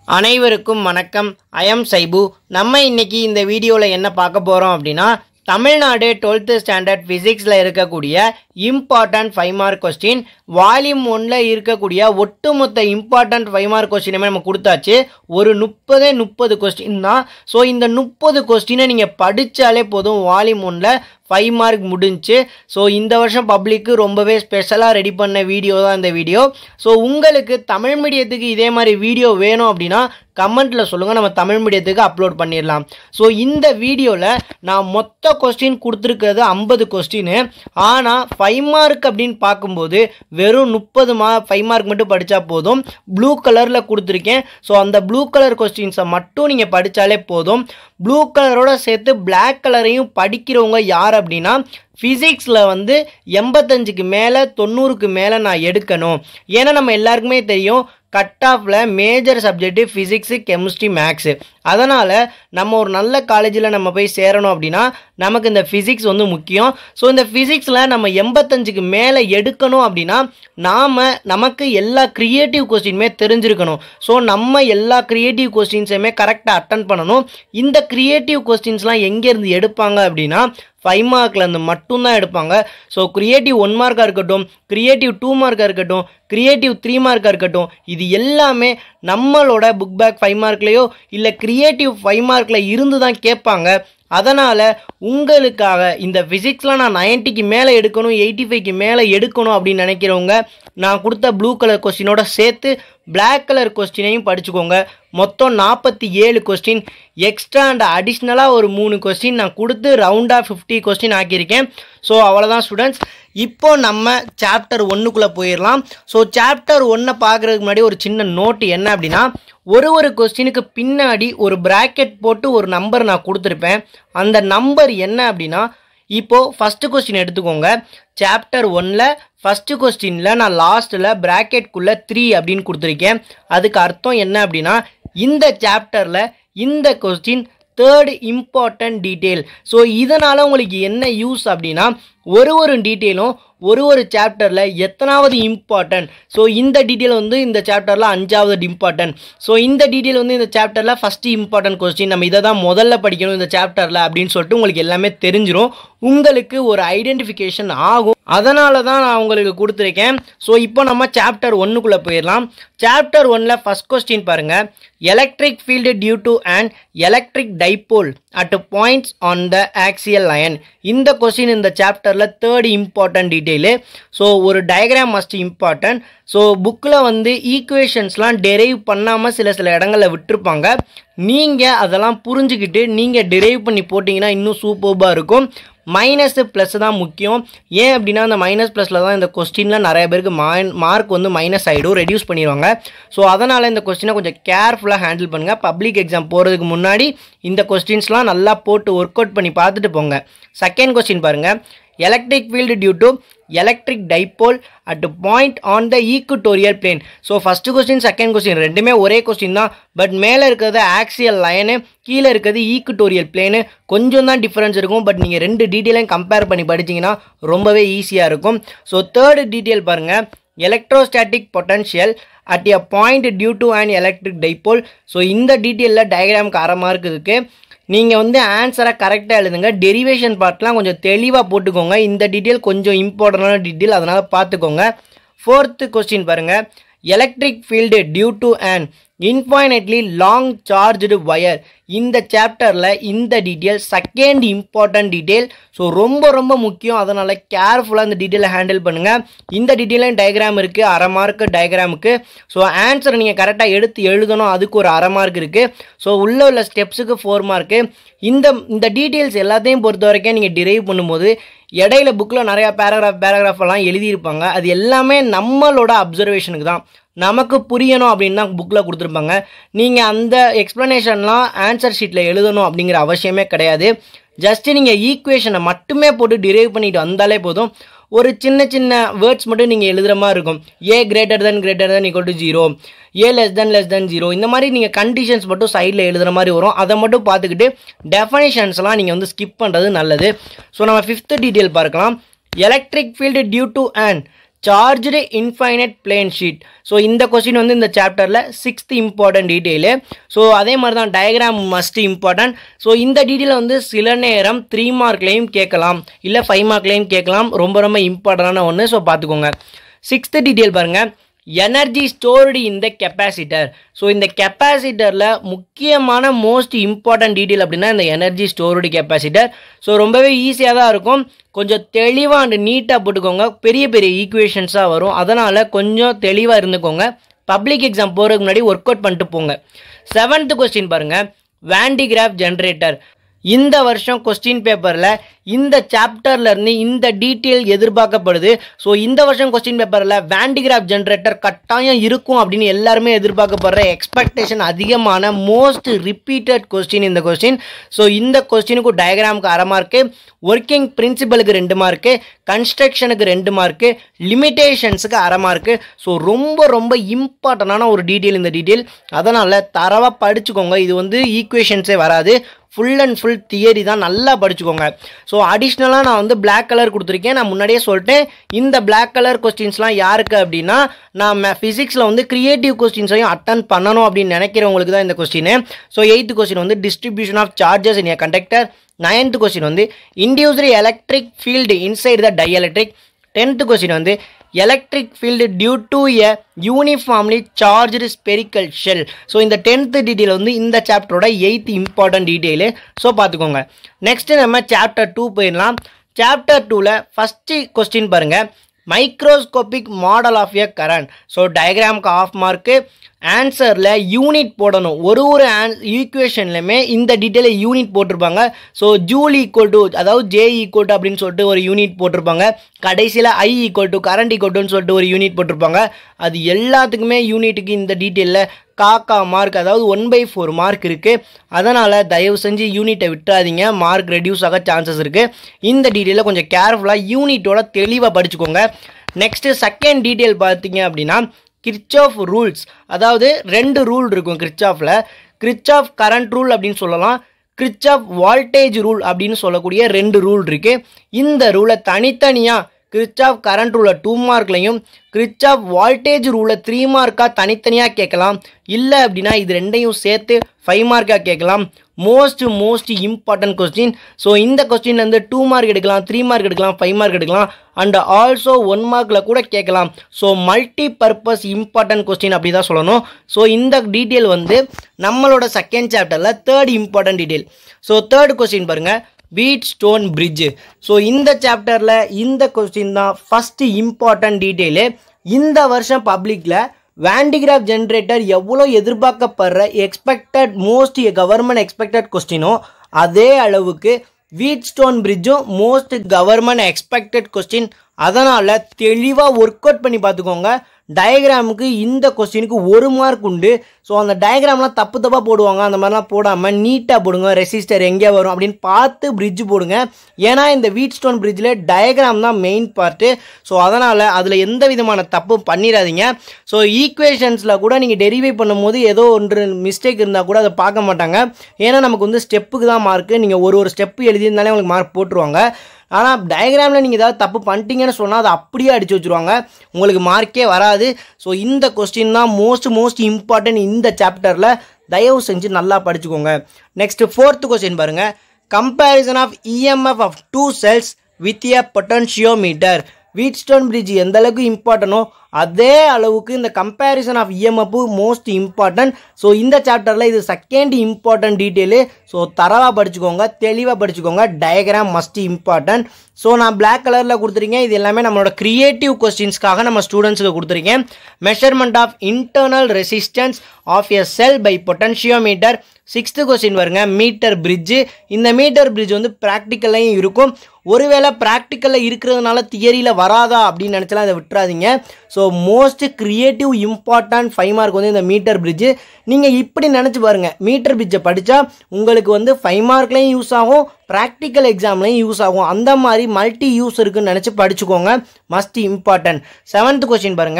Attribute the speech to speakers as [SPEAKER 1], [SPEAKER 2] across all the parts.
[SPEAKER 1] அனைவருக்கும் வணக்கம். I am Saibu. நம்ம இன்னைக்கு இந்த வீடியோல என்ன பார்க்க போறோம் அப்படின்னா தமிழ்நாடு 12th ஸ்டாண்டர்ட் பிசிக்ஸ்ல இருக்கக்கூடிய இம்பார்ட்டன்ட் 5 மார்க் கொஸ்டின் வால்யூம் 1ல இருக்கக்கூடிய ஒட்டுமொத்த இம்பார்ட்டன்ட் 5 மார்க் கொஸ்டினுமே நம்ம கொடுத்தாச்சு. ஒரு 30 கொஸ்டின் தான். ஸோ இந்த 30 கொஸ்டினை நீங்கள் படித்தாலே போதும், வால்யூம் 1ல 5 மார்க் முடிஞ்சு. ஸோ இந்த வருஷம் பப்ளிக்கு ரொம்பவே ஸ்பெஷலாக ரெடி பண்ண வீடியோ தான் இந்த வீடியோ. ஸோ உங்களுக்கு தமிழ் மீடியத்துக்கு இதே மாதிரி வீடியோ வேணும் அப்படின்னா கமெண்ட்டில் சொல்லுங்கள், நம்ம தமிழ் மீடியத்துக்கு அப்லோட் பண்ணிடலாம். ஸோ இந்த வீடியோவில் நான் மொத்த கொஸ்டின் கொடுத்துருக்கிறது 50 கொஸ்டின். ஆனால் 5 மார்க் அப்படின்னு பார்க்கும்போது வெறும் 5 மார்க் மட்டும் படித்தா போதும். ப்ளூ கலரில் கொடுத்துருக்கேன். ஸோ அந்த ப்ளூ கலர் கொஸ்டின்ஸை மட்டும் நீங்கள் படித்தாலே போதும். ப்ளூ கலரோட சேர்த்து பிளாக் கலரையும் படிக்கிறவங்க யார் அப்படின்னா ஃபிசிக்ஸில் 85க்கு மேலே 90க்கு மேலே நான் எடுக்கணும். ஏன்னா நம்ம எல்லாருக்குமே தெரியும் கட் ஆஃபில் major subject physics, chemistry, maths. அதனால் நம்ம ஒரு நல்ல காலேஜில் நம்ம போய் சேரணும் அப்படின்னா நமக்கு இந்த ஃபிசிக்ஸ் முக்கியம். ஸோ இந்த ஃபிசிக்ஸில் நம்ம 85க்கு மேலே எடுக்கணும் அப்படின்னா நமக்கு எல்லா க்ரியேட்டிவ் கொஸ்டினுமே தெரிஞ்சிருக்கணும். ஸோ நம்ம எல்லா க்ரியேட்டிவ் கொஸ்டின்ஸையுமே கரெக்டாக அட்டன் பண்ணணும். இந்த க்ரியேட்டிவ் கொஸ்டின்ஸ்லாம் எங்கேருந்து எடுப்பாங்க அப்படின்னா 5 மார்க்லேருந்து மட்டும்தான் எடுப்பாங்க. ஸோ கிரியேட்டிவ் 1 மார்க்காக இருக்கட்டும், கிரியேட்டிவ் 2 மார்க்காக இருக்கட்டும், கிரியேட்டிவ் 3 மார்க்காக இருக்கட்டும், இது எல்லாமே நம்மளோட புக் பேக் 5 மார்க்லேயோ இல்லை கிரியேட்டிவ் 5 மார்க்கில் இருந்து தான் கேட்பாங்க. அதனால் உங்களுக்காக இந்த ஃபிசிக்ஸ்லாம் நான் 90க்கு மேலே எடுக்கணும், 85க்கு மேலே எடுக்கணும் அப்படின்னு நினைக்கிறவங்க நான் கொடுத்த ப்ளூ கலர் கொஸ்டினோட சேர்த்து பிளாக் கலர் கொஸ்டினையும் படிச்சுக்கோங்க. மொத்தம் 47 கொஸ்டின் எக்ஸ்ட்ரா அண்ட் அடிஷ்னலாக ஒரு 3 கொஸ்டின் நான் கொடுத்து ரவுண்டாக 50 கொஸ்டின் ஆக்கியிருக்கேன். ஸோ அவ்வளோதான் ஸ்டூடெண்ட்ஸ். இப்போ நம்ம சாப்டர் 1க்குள்ளே போயிடலாம். ஸோ சாப்டர் 1 பார்க்குறதுக்கு முன்னாடி ஒரு சின்ன நோட்டு என்ன அப்படின்னா, ஒரு கொஸ்டினுக்கு பின்னாடி ஒரு பிராக்கெட் போட்டு ஒரு நம்பர் நான் கொடுத்துருப்பேன். அந்த நம்பர் என்ன அப்படின்னா, இப்போது ஃபஸ்ட்டு கொஸ்டின் எடுத்துக்கோங்க. சாப்டர் 1ல் ஃபஸ்ட்டு கொஸ்டினில் நான் லாஸ்ட்டில் ப்ராக்கெட்குள்ளே 3 அப்படின்னு கொடுத்துருக்கேன். அதுக்கு அர்த்தம் என்ன அப்படின்னா, இந்த சாப்டரில் இந்த question 3rd important detail. So இதனால் உங்களுக்கு என்ன யூஸ் அப்படின்னா, ஒரு டீட்டெயிலும் ஒரு சாப்டரில் எத்தனாவது இம்பார்ட்டன்ட். ஸோ இந்த டீட்டெயில் இந்த சாப்டரில் 5வது இம்பார்ட்டன்ட். ஸோ இந்த டீட்டெயில் இந்த சாப்டரில் ஃபஸ்ட்டு இம்பார்ட்டன்ட் கொஸ்டின், நம்ம இதை தான் முதல்ல படிக்கணும் இந்த சாப்டரில் அப்படின்னு சொல்லிட்டு உங்களுக்கு எல்லாமே தெரிஞ்சிடும். உங்களுக்கு ஒரு ஐடென்டிஃபிகேஷன் ஆகும். அதனால தான் நான் உங்களுக்கு கொடுத்துருக்கேன். ஸோ இப்போ நம்ம சாப்டர் 1க்குள்ளே போயிடலாம். சாப்டர் 1ல் ஃபஸ்ட் கொஸ்டின் பாருங்கள். Electric field due to and electric dipole at points on the axial line. இந்த கொஸ்டின் இந்த சாப்டரில் 3rd இம்பார்ட்டன்ட் டீட்டெயிலு. ஸோ ஒரு டயக்ராம் மஸ்ட் இம்பார்ட்டன்ட். ஸோ புக்கில் ஈக்குவேஷன்ஸ்லாம் டெரைவ் பண்ணாமல் சில இடங்களில் விட்டுருப்பாங்க. நீங்கள் அதெல்லாம் புரிஞ்சுக்கிட்டு நீங்கள் டெரைவ் பண்ணி போட்டிங்கன்னா இன்னும் சூப்பர்பாக இருக்கும். மைனஸ் ப்ளஸ் தான் முக்கியம். ஏன் அப்படின்னா அந்த மைனஸ் ப்ளஸில் தான் இந்த கொஸ்டினில் நிறைய பேருக்கு மார்க் மைனஸ் ஆகிடும், ரெடியூஸ் பண்ணிடுவாங்க. ஸோ அதனால் இந்த கொஸ்டினை கொஞ்சம் கேர்ஃபுல்லாக ஹேண்டில் பண்ணுங்கள். பப்ளிக் எக்ஸாம் போகிறதுக்கு முன்னாடி இந்த கொஸ்டின்ஸ்லாம் நல்லா போட்டு ஒர்க் அவுட் பண்ணி பார்த்துட்டு போங்க. செகண்ட் கொஸ்டின் பாருங்கள். Electric field due to electric dipole at point on the equatorial plane. So first question second question ரெண்டுமே ஒரே கொஸ்டின் தான். பட் மேலே இருக்கிறது ஆக்சியல் லைனு, கீழே இருக்கிறது ஈக்குட்டோரியல் பிளேனு. கொஞ்சம் தான் டிஃப்ரென்ஸ் இருக்கும். பட் நீங்கள் 2 டீட்டெயிலையும் கம்பேர் பண்ணி படிச்சிங்கன்னா ரொம்பவே ஈஸியாக இருக்கும். ஸோ 3rd டீட்டெயில் பாருங்கள். Electrostatic potential at a point due to and electric dipole. So இந்த டீட்டெயிலில் டயக்ராமுக்கு 1/2 மார்க் இருக்குது. நீங்கள் ஆன்சரை கரெக்டாக எழுதுங்க. டெரிவேஷன் பார்ட்லாம் கொஞ்சம் தெளிவாக போட்டுக்கோங்க. இந்த டீட்டெயில் கொஞ்சம் இம்பார்ட்டண்டான டீட்டெயில், அதனால் பார்த்துக்கோங்க. 4th கொஸ்டின் பாருங்கள். Electric field due to and infinitely long charged wire. இந்த சாப்டரில் இந்த detail 2nd important detail. So ரொம்ப முக்கியம். அதனால் கேர்ஃபுல்லாக இந்த டீட்டெயிலை ஹேண்டில் பண்ணுங்கள். இந்த டீட்டெயிலும் டயக்ராம் இருக்குது, 1/2 மார்க்கு டயக்ராமுக்கு. ஸோ ஆன்சரை நீங்கள் கரெக்டாக எடுத்து எழுதணும், அதுக்கு ஒரு 1/2 மார்க் இருக்குது. ஸோ உள்ள ஸ்டெப்ஸுக்கு 4 மார்க்கு. இந்த டீட்டெயில்ஸ் எல்லாத்தையும் பொறுத்த வரைக்கும் நீங்கள் டிரைவ் பண்ணும்போது இடையில புக்கில் நிறையா பேராகிராஃப் எல்லாம் எழுதியிருப்பாங்க. அது எல்லாமே நம்மளோட அப்சர்வேஷனுக்கு தான், நமக்கு புரியணும் அப்படின்னு தான் புக்கில் கொடுத்துருப்பாங்க. நீங்கள் அந்த எக்ஸ்ப்ளனேஷன்லாம் ஆன்சர் ஷீட்டில் எழுதணும் அப்படிங்கிற அவசியமே கிடையாது. ஜஸ்ட்டு நீங்கள் ஈக்குவேஷனை மட்டுமே போட்டு டிரைவ் பண்ணிட்டு வந்தாலே போதும். ஒரு சின்ன வேர்ட்ஸ் மட்டும் நீங்கள் எழுதுகிற மாதிரி இருக்கும். A greater than equal to 0, A less than 0, இந்த மாதிரி நீங்கள் கண்டிஷன்ஸ் மட்டும் சைடில் எழுதுகிற மாதிரி வரும். அதை மட்டும் பார்த்துக்கிட்டு டெஃபனிஷன்ஸ்லாம் நீங்கள் ஸ்கிப் பண்ணுறது நல்லது. ஸோ நம்ம 5th டீட்டெயில் பார்க்கலாம். Electric field due to and charged infinite plane sheet. So இந்த கொஸ்டின் வந்து இந்த சாப்டரில் 6th இம்பார்ட்டன்ட் டீட்டெயிலு. ஸோ அதே மாதிரி தான் டயக்ராம் மஸ்ட் இம்பார்ட்டன்ட். ஸோ இந்த டீட்டெயிலை வந்து சில நேரம் 3 மார்க்லேயும் கேட்கலாம், இல்லை 5 மார்க்லேயும் கேட்கலாம். ரொம்ப ரொம்ப இம்பார்ட்டண்டான ஒன்று. ஸோ பார்த்துக்கோங்க. 6th டீட்டெயில் பாருங்கள், energy stored in the capacitor. So இந்த கெப்பாசிட்டரில் முக்கியமான மோஸ்ட் இம்பார்ட்டன்ட் டீட்டெயில் அப்படின்னா இந்த எனர்ஜி ஸ்டோர்டு கெப்பாசிட்டர். ஸோ ரொம்பவே ஈஸியாக தான் இருக்கும், கொஞ்சம் தெளிவாக அண்ட் நீட்டாக போட்டுக்கோங்க. பெரிய பெரிய ஈக்குவேஷன்ஸாக வரும், அதனால் கொஞ்சம் தெளிவாக இருந்துக்கோங்க. பப்ளிக் எக்ஸாம் போகிறதுக்கு முன்னாடி ஒர்க் அவுட் பண்ணிட்டு போங்க. 7th கொஸ்டின் பாருங்கள், வாண்டிகிராஃப் ஜென்ரேட்டர். இந்த வருஷம் கொஸ்டின் பேப்பரில் இந்த சாப்டர்லேருந்து இந்த டீட்டெயில் எதிர்பார்க்கப்படுது. ஸோ இந்த வருஷம் கொஸ்டின் பேப்பரில் வாண்டிகிராஃப் ஜென்ரேட்டர் கட்டாயம் இருக்கும் அப்படின்னு எல்லாருமே எதிர்பார்க்கப்படுற எக்ஸ்பெக்டேஷன் அதிகமான மோஸ்ட் ரிப்பீட்டட் கொஸ்டின் இந்த கொஸ்டின். ஸோ இந்த கொஸ்டினுக்கு டயக்ராமுக்கு 1/2 மார்க்கு, ஒர்க்கிங் பிரின்சிபலுக்கு 2 மார்க்கு, கன்ஸ்ட்ரக்ஷனுக்கு 2 மார்க்கு, லிமிட்டேஷன்ஸுக்கு 1/2 மார்க்கு. ஸோ ரொம்ப ரொம்ப இம்பார்ட்டண்டான ஒரு டீட்டெயில் இந்த டீட்டெயில். அதனால் தரவாக படிச்சுக்கோங்க. இது வந்து ஈக்குவேஷன்ஸே வராது, ஃபுல் அண்ட் ஃபுல் தியரி தான், நல்லா படிச்சுக்கோங்க. ஸோ அடிஷ்னலாக நான் வந்து பிளாக் கலர் கொடுத்துருக்கேன். நான் முன்னாடியே சொல்லிட்டேன், இந்த பிளாக் கலர் கொஸ்டின்ஸ்லாம் யாருக்கு அப்படின்னா நான் ஃபிசிக்ஸில் வந்து கிரியேட்டிவ் கொஸ்டின்ஸையும் அட்டன் பண்ணணும் அப்படின்னு நினைக்கிறவங்களுக்கு தான் இந்த கொஸ்டின். ஸோ 8th கொஸ்டின் வந்து distribution of charges in a conductor. 9th question வந்து induced electric field inside the dielectric. 10th question வந்து electric field due to a uniformly charged spherical shell. So இந்த 10th detail வந்து இந்த சாப்டரோட 8th important detail. So பார்த்துக்கோங்க. Next நம்ம chapter 2 போயிடலாம். Chapter 2ல் ஃபஸ்ட்டு கொஸ்டின் பாருங்கள், microscopic model of a current. So டயக்ராமுக்கு 1/2 மார்க்கு, ஆன்சரில் யூனிட் போடணும். ஒரு ஈக்குவேஷன்லையுமே இந்த டீட்டெயிலை யூனிட் போட்டிருப்பாங்க. ஸோ ஜூல் ஈக்குவல் டு, அதாவது ஜே ஈக்குவல் டு அப்படின்னு சொல்லிட்டு ஒரு யூனிட் போட்டிருப்பாங்க. கடைசியில் I equal to current equal டுன்னு சொல்லிட்டு ஒரு யூனிட் போட்டிருப்பாங்க. அது எல்லாத்துக்குமே யூனிட்டுக்கு இந்த டீட்டெயிலில் காக்கா மார்க், அதாவது 1/4 மார்க் இருக்குது. அதனால் தயவு செஞ்சு யூனிட்டை விட்டுறாதீங்க, மார்க் ரெடியூஸ் ஆக சான்சஸ் இருக்குது. இந்த டீட்டெயிலை கொஞ்சம் கேர்ஃபுல்லாக யூனிட்டோட தெளிவாக படிச்சுக்கோங்க. நெக்ஸ்ட்டு செகண்ட் டீட்டெயில் பார்த்தீங்க அப்படின்னா கிர்ச்சாஃப் ரூல்ஸ். அதாவது 2 ரூல் இருக்கும் கிர்ச்சாஃபில். கிர்ச்சாஃப் கரண்ட் ரூல் அப்படின்னு சொல்லலாம், கிர்ச்சாஃப் வால்டேஜ் ரூல் அப்படின்னு சொல்லக்கூடிய 2 ரூல் இருக்குது. இந்த ரூலை தனித்தனியாக கிர்ச்சாஃப் கரண்ட் ரூலை 2 மார்க்லையும் கிர்ச்சாஃப் வால்டேஜ் ரூலை 3 மார்க்காக தனித்தனியாக கேட்கலாம். இல்லை அப்படின்னா இது ரெண்டையும் சேர்த்து 5 மார்க்காக கேட்கலாம். Most important question. ஸோ இந்த கொஸ்டின் வந்து 2 மார்க் எடுக்கலாம், 3 மார்க் எடுக்கலாம், 5 மார்க் எடுக்கலாம், அண்ட் ஆல்சோ 1 மார்க்கில் கூட கேட்கலாம். So multi purpose important question அப்படி தான் சொல்லணும். ஸோ இந்த டீட்டெயில் வந்து நம்மளோட செகண்ட் சாப்டரில் 3rd important detail. So 3rd question பாருங்கள், வீட்ஸ்டோன் பிரிட்ஜ். ஸோ இந்த சாப்டரில் இந்த கொஸ்டின் தான் ஃபஸ்ட்டு இம்பார்ட்டன்ட் டீட்டெயிலு. இந்த வருஷம் பப்ளிக்கில் வாண்டிகிராஃப் ஜென்ரேட்டர் எவ்வளோ எதிர்பார்க்கப்படுற எக்ஸ்பெக்டட் மோஸ்ட் கவர்மெண்ட் எக்ஸ்பெக்டட் கொஸ்டினோ அதே அளவுக்கு வீட்ஸ்டோன் பிரிட்ஜும் மோஸ்ட் கவர்மெண்ட் எக்ஸ்பெக்டட் கொஸ்டின். அதனால் தெளிவாக ஒர்க் அவுட் பண்ணி பார்த்துக்கோங்க. டயக்ராமுக்கு இந்த கொஸ்டினுக்கு 1 மார்க் உண்டு. ஸோ அந்த டயக்ராம்லாம் தப்பாக போடுவாங்க, அந்த மாதிரிலாம் போடாமல் நீட்டாக போடுங்க. ரெசிஸ்டர் எங்கே வரும் அப்படின்னு பார்த்து பிரிட்ஜ் போடுங்க. ஏன்னா இந்த வீட்ஸ்டோன் பிரிட்ஜில் டயக்ராம் தான் மெயின் பார்ட்டு. ஸோ அதனால் அதில் எந்த விதமான தப்பும் பண்ணிடாதீங்க. ஸோ ஈக்குவேஷன்ஸில் கூட நீங்கள் டெரிவை பண்ணும்போது ஏதோ ஒன்று மிஸ்டேக் இருந்தால் கூட அதை பார்க்க மாட்டாங்க. ஏன்னா நமக்கு வந்து ஸ்டெப்புக்கு தான் மார்க்கு. நீங்கள் ஒரு ஸ்டெப்பு எழுதியிருந்தாலே உங்களுக்கு மார்க் போட்டுருவாங்க. ஆனால் டயக்ராமில் நீங்கள் ஏதாவது தப்பு பண்ணிட்டீங்கன்னு சொன்னால் அதை அப்படியே அடித்து வச்சுருவாங்க, உங்களுக்கு மார்க்கே வராது. ஸோ இந்த கொஸ்டின் தான் மோஸ்ட் இம்பார்ட்டன்ட் இந்த சாப்டரில். தயவு செஞ்சு நல்லா படிச்சுக்கோங்க. நெக்ஸ்ட் 4th கொஸ்டின் பாருங்கள், comparison of EMF of 2 cells with a potentiometer. Wheatstone bridge எந்த அளவுக்கு இம்பார்ட்டனோ அதே அளவுக்கு இந்த comparison of EMF most important. So இந்த சாப்டரில் இது செகண்ட் இம்பார்ட்டன்ட் டீட்டெயிலு. ஸோ தரவாக படிச்சுக்கோங்க, தெளிவாக படிச்சுக்கோங்க. Diagram must important. ஸோ நான் பிளாக் கலரில் கொடுத்துருக்கேன். இது எல்லாமே நம்மளோட கிரியேட்டிவ் கொஸ்டின்ஸ்க்காக நம்ம ஸ்டூடெண்ட்ஸுக்கு கொடுத்துருக்கேன். Measurement of internal resistance of a cell by potentiometer. 6th question வருங்க, மீட்டர் பிரிட்ஜு. இந்த மீட்டர் பிரிட்ஜ் வந்து ப்ராக்டிக்கல்லையும் இருக்கும். ஒருவேளை ப்ராக்டிக்கலில் இருக்கிறதுனால தியரியில் வராதா அப்படின்னு நினச்சலாம், அதை விட்டுறாதீங்க. So most creative important 5 mark வந்து இந்த மீட்டர் பிரிட்ஜு. நீங்கள் இப்படி நினச்சி பாருங்கள், மீட்டர் பிரிட்ஜை படித்தா உங்களுக்கு வந்து 5 மார்க்லையும் யூஸ் ஆகும், ப்ராக்டிக்கல் எக்ஸாம்லையும் யூஸ் ஆகும். அந்த மாதிரி மல்டி யூஸ் இருக்குன்னு நினச்சி படிச்சுக்கோங்க. Must important. 7th கொஸ்டின் பாருங்கள்,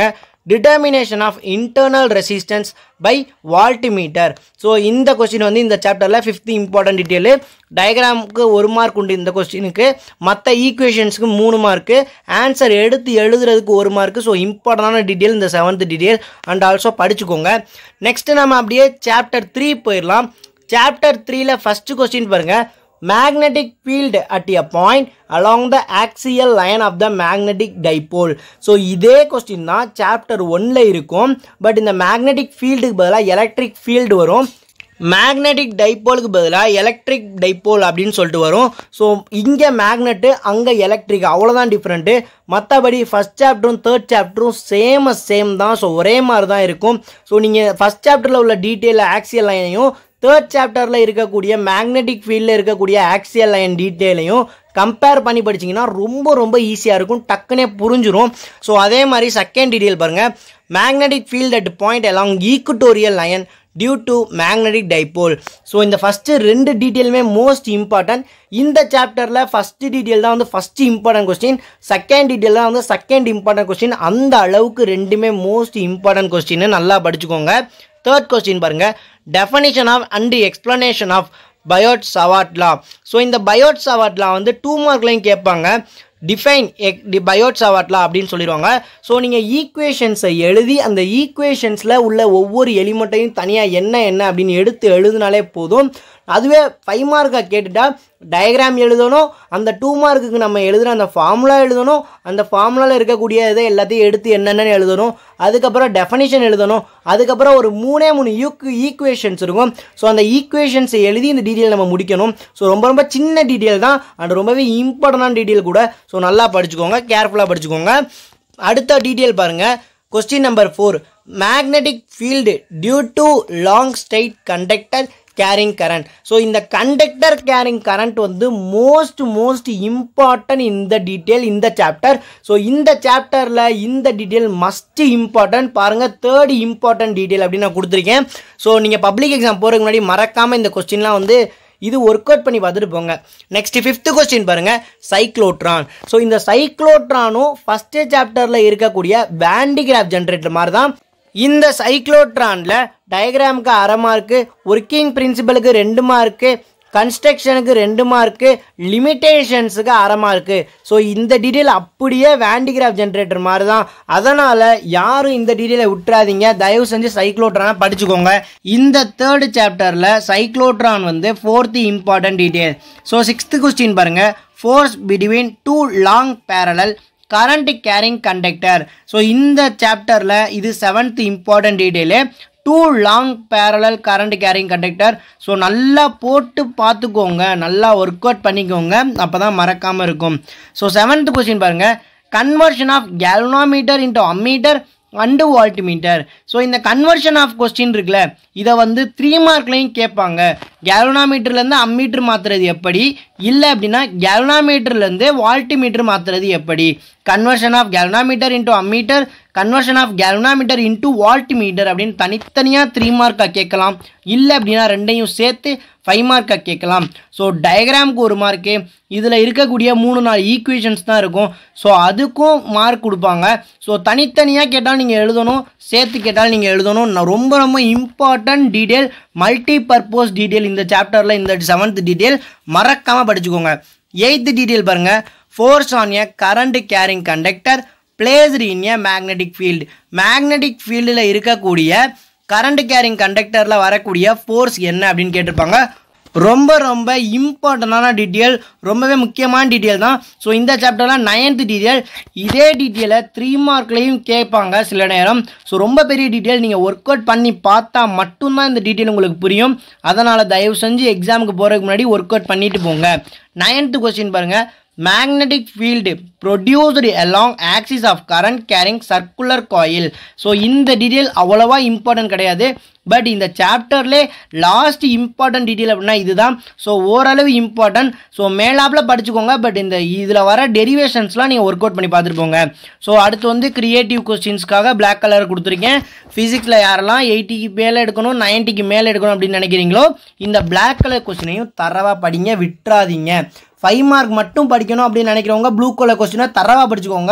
[SPEAKER 1] determination of internal resistance by voltmeter. So இந்த கொஸ்டின் வந்து இந்த சாப்டரில் 5th இம்பார்ட்டன்ட் டீட்டெயிலு. டயக்ராமுக்கு 1 மார்க் உண்டு இந்த கொஸ்டினுக்கு, மற்ற ஈக்குவேஷன்ஸுக்கு 3 மார்க்கு, ஆன்சர் எடுத்து எழுதுறதுக்கு 1 மார்க்கு. ஸோ இம்பார்ட்டண்டான டீட்டெயில் இந்த 7th டீட்டெயில் அண்ட் ஆல்சோ படிச்சுக்கோங்க. நெக்ஸ்ட் நம்ம அப்படியே சாப்டர் 3 போயிடலாம். சாப்டர் 3ல ஃபர்ஸ்ட் கொஸ்டின் பாருங்க, magnetic field at a point along the axial line of the magnetic dipole. So இதே கொஸ்டின் தான் சாப்டர் 1ல இருக்கும். பட் இந்த மேக்னெட்டிக் ஃபீல்டுக்கு பதிலாக எலக்ட்ரிக் ஃபீல்டு வரும், மேக்னெட்டிக் டைப்போலுக்கு பதிலாக எலக்ட்ரிக் டைப்போல் அப்படின்னு சொல்லிட்டு வரும். ஸோ இங்கே மேக்னெட்டு அங்கே எலக்ட்ரிக், அவ்வளோதான் டிஃப்ரெண்ட்டு. மற்றபடி ஃபஸ்ட் சாப்டரும் 3rd சாப்டரும் சேம் தான். ஸோ ஒரே மாதிரி தான் இருக்கும். ஸோ நீங்கள் ஃபஸ்ட் சாப்டரில் உள்ள டீட்டெயில் ஆக்சியல் லைனையும் 3rd சாப்டரில் இருக்கக்கூடிய மேக்னெட்டிக் ஃபீல்டில் இருக்கக்கூடிய ஆக்சியல் லைன் டீட்டெயிலையும் கம்பேர் பண்ணி படிச்சிங்கன்னா ரொம்ப ஈஸியாக இருக்கும், டக்குனே புரிஞ்சிடும். ஸோ அதே மாதிரி செகண்ட் டீட்டெயில் பாருங்கள், magnetic field at point along equatorial line due to magnetic dipole. So இந்த ஃபஸ்ட்டு 2 டீட்டெயிலுமே மோஸ்ட் இம்பார்ட்டன்ட். இந்த சாப்டரில் ஃபஸ்ட்டு டீட்டெயில் தான் வந்து first important question, second detail தான் வந்து செகண்ட் இம்பார்ட்டன்ட் கொஸ்டின். அந்த அளவுக்கு ரெண்டுமே மோஸ்ட் இம்பார்ட்டன்ட் கொஸ்டின், நல்லா படிச்சுக்கோங்க. 3rd கொஸ்டின் பாருங்க, definition of and explanation of Biot Savart law. So இந்த பயோட்-சாவர்ட் லா வந்து 2 மார்க்லையும் கேட்பாங்க. டிஃபைன் பயோட்-சாவர்ட் லா அப்படின்னு சொல்லிடுவாங்க. ஸோ நீங்கள் ஈக்குவேஷன்ஸை எழுதி அந்த ஈக்குவேஷன்ஸில் உள்ள ஒவ்வொரு எலிமெண்ட்டையும் தனியாக என்ன அப்படின்னு எடுத்து எழுதினாலே போதும். அதுவே 5 மார்க்காக கேட்டுட்டா டயக்ராம் எழுதணும், அந்த 2 மார்க்குக்கு நம்ம எழுதுகிற அந்த ஃபார்முலா எழுதணும், அந்த ஃபார்முலாவில் இருக்கக்கூடிய இதை எல்லாத்தையும் எடுத்து என்னென்னு எழுதணும், அதுக்கப்புறம் டெஃபனிஷன் எழுதணும், அதுக்கப்புறம் ஒரு 3 ஈக்குவேஷன்ஸ் இருக்கும். ஸோ அந்த ஈக்குவேஷன்ஸை எழுதி இந்த டீட்டெயில் நம்ம முடிக்கணும். ஸோ ரொம்ப சின்ன டீட்டெயில் தான் அண்ட் ரொம்பவே இம்பார்ட்டண்டான டீட்டெயில் கூட. ஸோ நல்லா படிச்சுக்கோங்க, கேர்ஃபுல்லாக படிச்சுக்கோங்க. அடுத்த டீட்டெயில் பாருங்கள், question number 4, magnetic field due to long straight conductor carrying current. So இந்த கண்டக்டர் கேரிங் கரண்ட் வந்து மோஸ்ட் இம்பார்ட்டன்ட் இந்த டீட்டெயில் இந்த சாப்டர். ஸோ இந்த சாப்டரில் இந்த டீட்டெயில் மஸ்ட் இம்பார்ட்டன்ட். பாருங்கள், 3rd இம்பார்ட்டன்ட் டீட்டெயில் அப்படின்னு நான் கொடுத்துருக்கேன். ஸோ நீங்கள் பப்ளிக் எக்ஸாம் போகிறதுக்கு முன்னாடி மறக்காமல் இந்த கொஸ்டின்லாம் வந்து இது ஒர்க் அவுட் பண்ணி பார்த்துட்டு போங்க. நெக்ஸ்ட் 5th கொஸ்டின் பாருங்க, சைக்ளோட்ரான். ஸோ இந்த சைக்ளோட்ரானும் ஃபர்ஸ்ட் சாப்டரில் இருக்கக்கூடிய வேண்டிகிராஃப் ஜென்ரேட்டர் மாதிரி தான். இந்த சைக்ளோட்ரானில் டயக்ராமுக்கு 1/2 மார்க்கு, ஒர்க்கிங் பிரின்சிபலுக்கு 2 மார்க்கு, கன்ஸ்ட்ரக்ஷனுக்கு 2 மார்க்கு, லிமிட்டேஷன்ஸுக்கு 1/2 மார்க்கு. ஸோ இந்த டீட்டெயில் அப்படியே வேண்டிகிராஃப் ஜென்ரேட்டர் மாதிரி தான். அதனால் யாரும் இந்த டீட்டெயிலை விட்டுறாதீங்க, தயவு செஞ்சு சைக்ளோட்ரானை படிச்சுக்கோங்க. இந்த 3rd சாப்டரில் சைக்ளோட்ரான் வந்து 4th important detail. So 6th question பாருங்கள், force between 2 long parallel current carrying conductor. So இந்த சாப்டரில் இது 7th important detail, 2 long parallel current carrying conductor. So நல்லா போட்டு பார்த்துக்கோங்க, நல்லா ஒர்க் அவுட் பண்ணிக்கோங்க, அப்போ தான் மறக்காமல் இருக்கும். ஸோ 7th கொஸ்டின் பாருங்கள், conversion of galvanometer into ammeter and voltmeter. So இந்த கன்வர்ஷன் ஆஃப் கொஸ்டின் இருக்குல்ல, இதை வந்து 3 மார்க்லையும் கேட்பாங்க. கேல்வனோமீட்டர்லேருந்து அம்மீட்டர் மாற்றுறது எப்படி, இல்லை அப்படின்னா கேல்வனோமீட்டர்லேருந்து வால்ட்மீட்டர் மாற்றுறது எப்படி, conversion of galvanometer into ammeter, conversion of galvanometer into voltmeter அப்படின்னு தனித்தனியாக 3 மார்க்காக கேட்கலாம். இல்லை அப்படின்னா ரெண்டையும் சேர்த்து 5 மார்க்காக கேட்கலாம். ஸோ டயக்ராமுக்கு 1 மார்க்கு, இதில் இருக்கக்கூடிய 3-4 ஈக்குவேஷன்ஸ் தான் இருக்கும். ஸோ அதுக்கும் மார்க் கொடுப்பாங்க. ஸோ தனித்தனியாக கேட்டாலும் நீங்கள் எழுதணும், சேர்த்து கேட்டாலும் நீங்கள் எழுதணும். ரொம்ப important detail, multi purpose detail இந்த சாப்டரில். இந்த 7th டீட்டெயில் மறக்காமல் படிச்சுக்கோங்க. 8th டீட்டெயில் பாருங்கள், force on a current carrying conductor placed in a magnetic field. Magnetic ஃபீல்டில் இருக்கக்கூடிய கரண்ட் கேரிங் கண்டக்டரில் வரக்கூடிய ஃபோர்ஸ் என்ன அப்படின்னு கேட்டிருப்பாங்க. ரொம்ப இம்பார்ட்டண்டான டீட்டெயில், ரொம்பவே முக்கியமான டீட்டெயில் தான். ஸோ இந்த சாப்டரில் 9th டீட்டெயில். இதே டீட்டெயிலை 3 மார்க்லையும் கேட்பாங்க சில நேரம். ஸோ ரொம்ப பெரிய டீட்டெயில், நீங்கள் ஒர்க் அவுட் பண்ணி பார்த்தா மட்டும்தான் இந்த டீட்டெயில் உங்களுக்கு புரியும். அதனால் தயவு செஞ்சு எக்ஸாமுக்கு போகிறதுக்கு முன்னாடி ஒர்க் அவுட் பண்ணிட்டு போங்க. 9th கொஸ்டின் பாருங்கள், magnetic field produced along axis of current carrying circular coil. So இந்த டீட்டெயில் அவ்வளோவா இம்பார்ட்டன்ட் கிடையாது. பட் இந்த சாப்டர்லே லாஸ்ட் இம்பார்ட்டன்ட் டீட்டெயில் அப்படின்னா இதுதான். ஸோ ஓரளவு இம்பார்ட்டன்ட். ஸோ மேலாப்பில் படிச்சுக்கோங்க. பட் இந்த இதில் வர டெரிவேஷன்ஸ்லாம் நீங்கள் ஒர்க் அவுட் பண்ணி பார்த்துட்டு போங்க. ஸோ அடுத்து வந்து கிரியேட்டிவ் கொஸ்டின்ஸ்க்காக பிளாக் கலர் கொடுத்துருக்கேன். ஃபிசிக்ஸில் யாரெல்லாம் 80க்கு மேலே எடுக்கணும், 90க்கு மேலே எடுக்கணும் அப்படின்னு நினைக்கிறீங்களோ இந்த பிளாக் கலர் கொஸ்டினையும் தரவாக படிங்க, விட்டுறாதீங்க. 5 மார்க் மட்டும் படிக்கணும் அப்படின்னு நினைக்கிறவங்க ப்ளூ கலர் கொஸ்டினை தரவாக படிச்சுக்கோங்க.